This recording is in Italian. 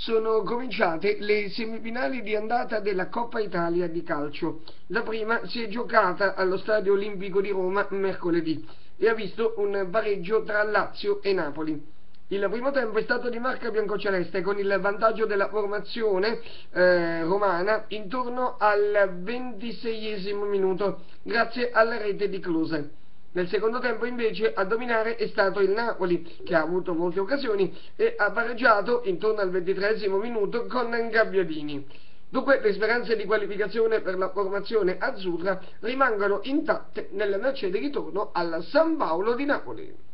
sono cominciate le semifinali di andata della Coppa Italia di calcio. La prima si è giocata allo Stadio Olimpico di Roma mercoledì e ha visto un pareggio tra Lazio e Napoli. Il primo tempo è stato di marca biancoceleste con il vantaggio della formazione romana intorno al 26esimo minuto grazie alla rete di Klose. Nel secondo tempo invece a dominare è stato il Napoli, che ha avuto molte occasioni e ha pareggiato intorno al 23esimo minuto con Gabbiadini. Dunque le speranze di qualificazione per la formazione azzurra rimangono intatte nel match di ritorno al San Paolo di Napoli.